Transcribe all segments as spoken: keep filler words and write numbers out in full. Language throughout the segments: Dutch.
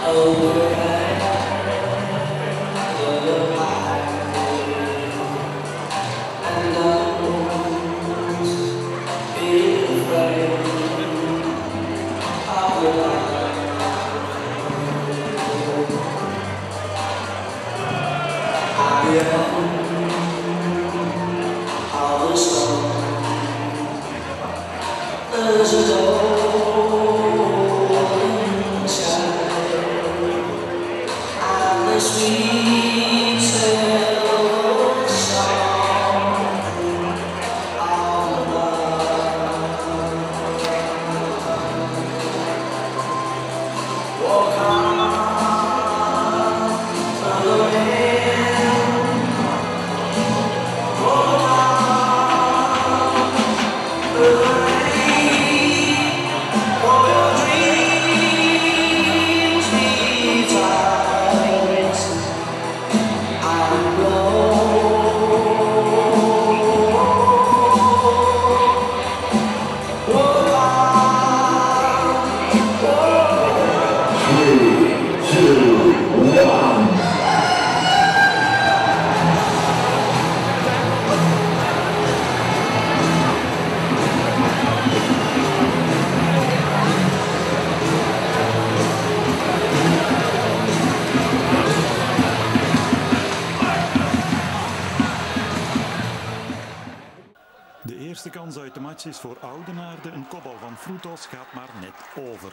De eerste kans uit de match is voor Oudenaarde. Een kopbal van Frutos gaat maar net over.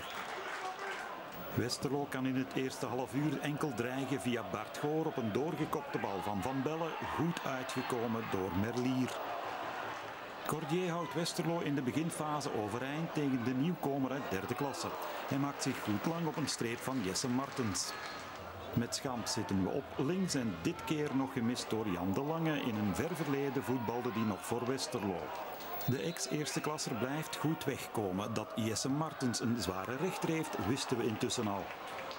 Westerlo kan in het eerste half uur enkel dreigen via Bart Goor op een doorgekopte bal van Van Belle, goed uitgekomen door Merlier. Cordier houdt Westerlo in de beginfase overeind tegen de nieuwkomer uit derde klasse. Hij maakt zich goed lang op een streep van Jesse Martens. Met Schamp zitten we op links en dit keer nog gemist door Jan de Lange. In een ver verleden voetbalde die nog voor Westerlo. De ex-eerste klasser blijft goed wegkomen. Dat Jesse Martens een zware rechter heeft, wisten we intussen al.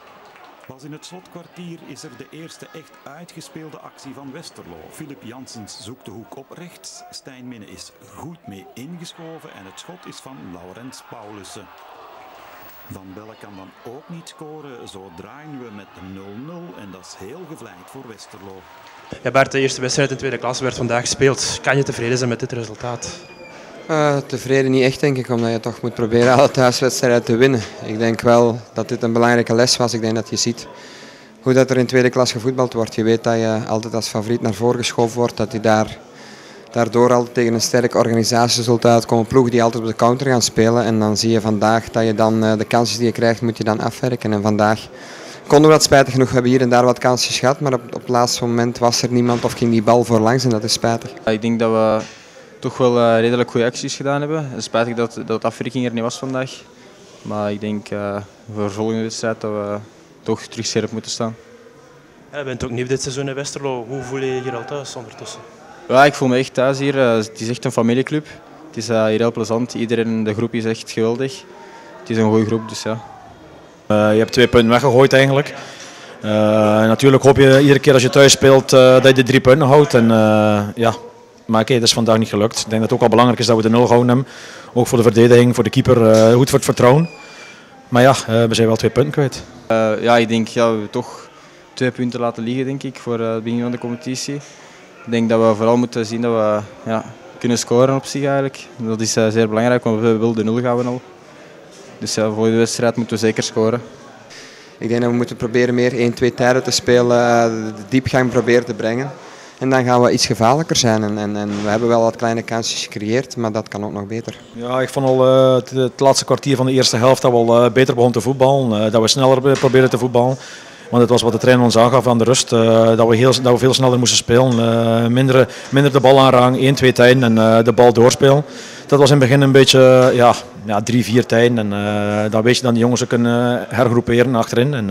Pas in het slotkwartier is er de eerste echt uitgespeelde actie van Westerlo. Filip Janssens zoekt de hoek op rechts. Stijn Minne is goed mee ingeschoven en het schot is van Laurens Paulussen. Van Belle kan dan ook niet scoren. Zo draaien we met nul nul en dat is heel gevleid voor Westerlo. Ja, Bart, de eerste wedstrijd in tweede klasse werd vandaag gespeeld. Kan je tevreden zijn met dit resultaat? Uh, tevreden niet echt, denk ik, omdat je toch moet proberen alle thuiswedstrijden te winnen. Ik denk wel dat dit een belangrijke les was. Ik denk dat je ziet hoe dat er in tweede klas gevoetbald wordt. Je weet dat je altijd als favoriet naar voren geschoven wordt, dat je daar, daardoor altijd tegen een sterk organisatie zult uitkomen. Ploegen die altijd op de counter gaan spelen. En dan zie je vandaag dat je dan uh, de kansjes die je krijgt, moet je dan afwerken. En vandaag konden we dat spijtig genoeg. We hebben hier en daar wat kansjes gehad, maar op, op het laatste moment was er niemand of ging die bal voorlangs en dat is spijtig. Ik denk dat we toch wel uh, redelijk goede acties gedaan hebben. Het is spijtig dat, dat de afwerking er niet was vandaag. Maar ik denk uh, voor de volgende wedstrijd dat we toch terug scherp moeten staan. Ja, je bent ook nieuw dit seizoen in Westerlo. Hoe voel je je hier al thuis ondertussen? Ja, ik voel me echt thuis hier. Uh, het is echt een familieclub. Het is uh, hier heel plezant. Iedereen in de groep is echt geweldig. Het is een goede groep, dus ja. Uh, je hebt twee punten weggegooid eigenlijk. Uh, natuurlijk hoop je iedere keer als je thuis speelt uh, dat je de drie punten houdt. En, uh, ja. Maar oké, dat is vandaag niet gelukt. Ik denk dat het ook wel belangrijk is dat we de nul gehouden hebben. Ook voor de verdediging, voor de keeper, uh, goed voor het vertrouwen. Maar ja, uh, we zijn wel twee punten kwijt. Uh, ja, ik denk dat ja, we toch twee punten laten liggen denk ik, voor uh, het begin van de competitie. Ik denk dat we vooral moeten zien dat we ja, kunnen scoren op zich eigenlijk. Dat is uh, zeer belangrijk, want we willen de nul gaan al. Dus uh, voor de wedstrijd moeten we zeker scoren. Ik denk dat we moeten proberen meer één twee tijden te spelen, de diepgang proberen te brengen. En dan gaan we iets gevaarlijker zijn. En, en, en we hebben wel wat kleine kansjes gecreëerd, maar dat kan ook nog beter. Ja, ik vond al uh, het, het laatste kwartier van de eerste helft dat we al uh, beter begonnen te voetballen. Uh, dat we sneller proberen te voetballen. Want het was wat de trainer ons aangaf aan de rust. Uh, dat, we heel, dat we veel sneller moesten spelen. Uh, minder, minder de bal aanraken, één twee tijden en uh, de bal doorspelen. Dat was in het begin een beetje ja, ja, drie vier tijden. En uh, dan weet je dat die jongens ook kunnen hergroeperen achterin. En, uh,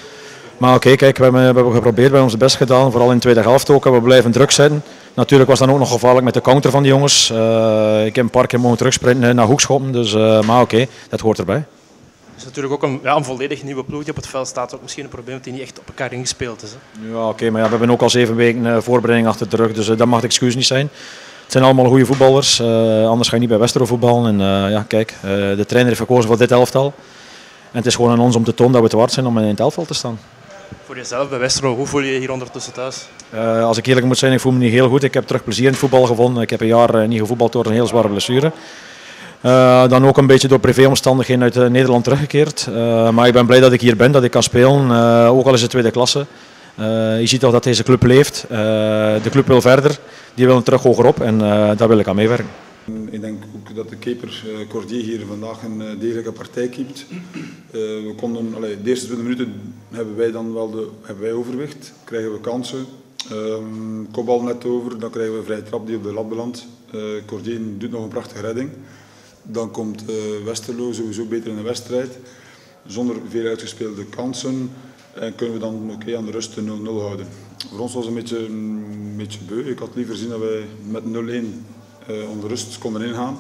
Maar oké, okay, kijk, we hebben, we hebben geprobeerd, we hebben ons best gedaan, vooral in de tweede helft ook. We blijven druk zetten. Natuurlijk was het dan ook nog gevaarlijk met de counter van de jongens. Uh, ik heb een paar keer mogen terugsprinten naar hoekschoppen, dus, uh, maar oké, okay, dat hoort erbij. Het is natuurlijk ook een, ja, een volledig nieuwe ploeg die op het veld staat. Ook misschien een probleem dat die niet echt op elkaar ingespeeld is. Hè? Ja, oké, okay, maar ja, we hebben ook al zeven weken uh, voorbereiding achter de rug, dus uh, dat mag het excuus niet zijn. Het zijn allemaal goede voetballers, uh, anders ga je niet bij Westerlo voetballen. En, uh, ja, kijk, uh, de trainer heeft gekozen voor dit elftal. En het is gewoon aan ons om te tonen dat we het waard zijn om in het elftal te staan. Voor jezelf bij Westerlo, hoe voel je je hier ondertussen thuis? Uh, als ik eerlijk moet zijn, ik voel me niet heel goed. Ik heb terug plezier in het voetbal gevonden. Ik heb een jaar uh, niet gevoetbald door een heel zware blessure. Uh, dan ook een beetje door privéomstandigheden uit uh, Nederland teruggekeerd. Uh, maar ik ben blij dat ik hier ben, dat ik kan spelen. Uh, ook al is het tweede klasse. Uh, je ziet toch dat deze club leeft. Uh, de club wil verder. Die wil terug hogerop en uh, daar wil ik aan meewerken. Ik denk ook dat de keeper uh, Cordier hier vandaag een uh, degelijke partij keept. Uh, we konden, allee, de eerste twintig minuten hebben wij dan wel de, hebben wij overwicht, krijgen we kansen. Um, kopbal net over, dan krijgen we een vrije trap die op de lat belandt. Uh, Cordier doet nog een prachtige redding. Dan komt uh, Westerlo sowieso beter in de wedstrijd, zonder veel uitgespeelde kansen. En kunnen we dan okay, aan de rust de nul nul houden. Voor ons was het een beetje, een beetje beu. Ik had liever zien dat wij met nul een uh, onder rust konden ingaan.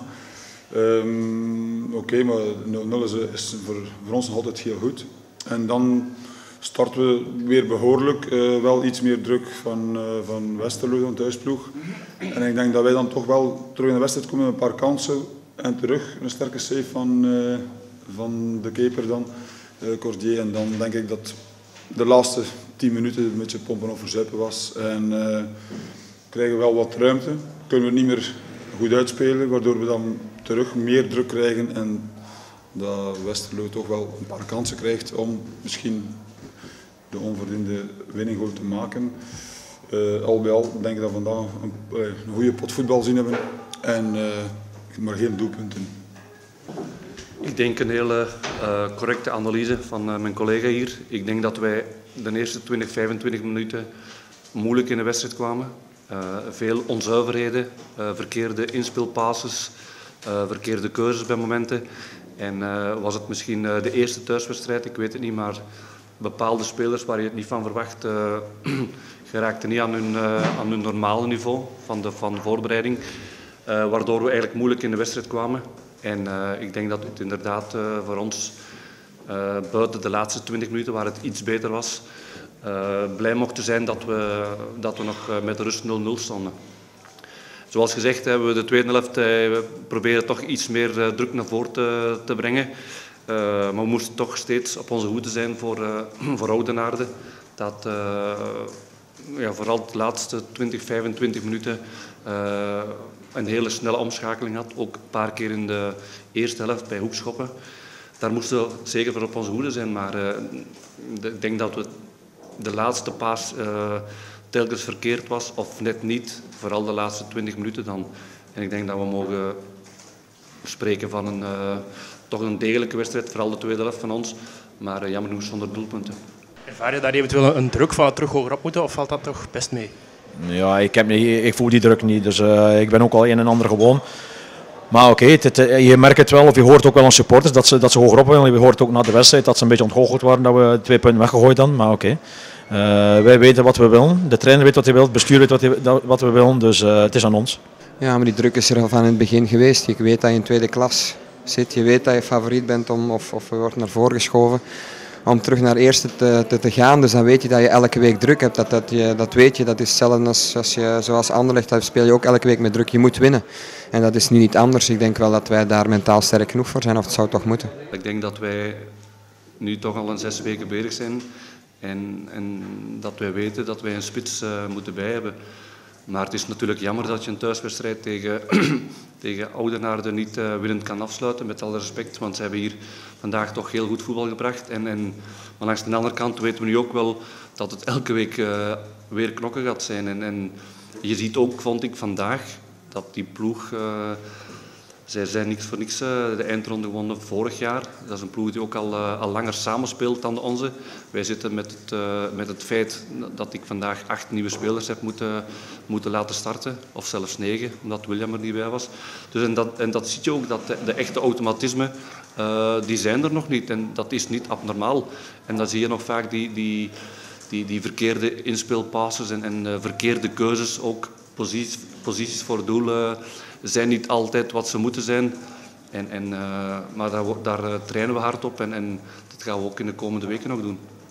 Um, Oké, okay, maar nul nul is, is voor, voor ons nog altijd heel goed. En dan starten we weer behoorlijk. Uh, wel iets meer druk van, uh, van Westerlo, dan thuisploeg. En ik denk dat wij dan toch wel terug in de wedstrijd komen met een paar kansen. En terug een sterke save van, uh, van de keeper dan, uh, Cordier. En dan denk ik dat de laatste tien minuten een beetje pompen of verzuipen was. En uh, krijgen we wel wat ruimte. Kunnen we niet meer goed uitspelen, waardoor we dan terug meer druk krijgen. En dat Westerlo toch wel een paar kansen krijgt om misschien de onverdiende winning goal te maken. Uh, al bij al denk ik dat we vandaag een, een goede pot voetbal zien hebben. En, uh, maar geen doelpunten. Ik denk een hele uh, correcte analyse van uh, mijn collega hier. Ik denk dat wij de eerste twintig, vijfentwintig minuten moeilijk in de wedstrijd kwamen. Uh, veel onzuiverheden, uh, verkeerde inspeelpasses, uh, verkeerde keuzes bij momenten. En uh, was het misschien uh, de eerste thuiswedstrijd, ik weet het niet, maar bepaalde spelers waar je het niet van verwacht, uh, geraakten niet aan hun, uh, aan hun normale niveau van de, van de voorbereiding. Uh, waardoor we eigenlijk moeilijk in de wedstrijd kwamen. En uh, ik denk dat het inderdaad uh, voor ons uh, buiten de laatste twintig minuten, waar het iets beter was, uh, blij mochten zijn dat we, dat we nog uh, met de rust nul nul stonden. Zoals gezegd hebben we de tweede helft uh, we proberen toch iets meer uh, druk naar voren te, te brengen. Uh, maar we moesten toch steeds op onze hoede zijn voor, uh, voor Oudenaarde. Dat uh, ja, vooral de laatste twintig, vijfentwintig minuten uh, een hele snelle omschakeling had. Ook een paar keer in de eerste helft bij hoekschoppen. Daar moesten we zeker voor op onze hoede zijn. Maar uh, ik denk dat we de laatste paas uh, telkens verkeerd was. Of net niet. Vooral de laatste twintig minuten dan. En ik denk dat we mogen spreken van een, uh, toch een degelijke wedstrijd. Vooral de tweede helft van ons. Maar uh, jammer genoeg zonder doelpunten. Ervaar je daar eventueel een druk van het terug hogerop moeten? Of valt dat toch best mee? Ja, ik, heb niet, ik voel die druk niet, dus uh, ik ben ook al een en ander gewoon. Maar oké, okay, je merkt het wel, of je hoort ook wel aan supporters dat ze, dat ze hogerop willen. Je hoort ook na de wedstrijd dat ze een beetje ontgoocheld waren dat we twee punten weggegooid dan. Maar oké, okay. uh, wij weten wat we willen, de trainer weet wat hij wil, het bestuur weet wat, hij, wat we willen, dus uh, het is aan ons. Ja, maar die druk is er al van het begin geweest. Je weet dat je in tweede klas zit, je weet dat je favoriet bent om, of, of je wordt naar voren geschoven om terug naar eerste te, te, te gaan. Dus dan weet je dat je elke week druk hebt. Dat, dat, je, dat weet je, dat is hetzelfde als, als je zoals Anderlecht, daar speel je ook elke week met druk. Je moet winnen. En dat is nu niet anders. Ik denk wel dat wij daar mentaal sterk genoeg voor zijn, of het zou toch moeten. Ik denk dat wij nu toch al een zes weken bezig zijn. En, en dat wij weten dat wij een spits uh, moeten bij hebben. Maar het is natuurlijk jammer dat je een thuiswedstrijd tegen, tegen Oudenaarde niet uh, winnend kan afsluiten, met alle respect. Want ze hebben hier vandaag toch heel goed voetbal gebracht. En, en, maar langs de andere kant weten we nu ook wel dat het elke week uh, weer knokken gaat zijn. En, en je ziet ook, vond ik vandaag, dat die ploeg... Uh, zij zijn niks voor niks uh, de eindronde gewonnen vorig jaar. Dat is een ploeg die ook al, uh, al langer samenspeelt dan de onze. Wij zitten met het, uh, met het feit dat ik vandaag acht nieuwe spelers heb moeten, moeten laten starten. Of zelfs negen, omdat William er niet bij was. Dus en, dat, en dat zie je ook, dat de, de echte automatismen, uh, die zijn er nog niet. En dat is niet abnormaal. En dan zie je nog vaak die, die, die, die verkeerde inspeelpasses en, en uh, verkeerde keuzes. Ook posities, posities voor doel uh, zijn niet altijd wat ze moeten zijn. En, en, uh, maar daar, daar uh, trainen we hard op en, en dat gaan we ook in de komende weken nog doen.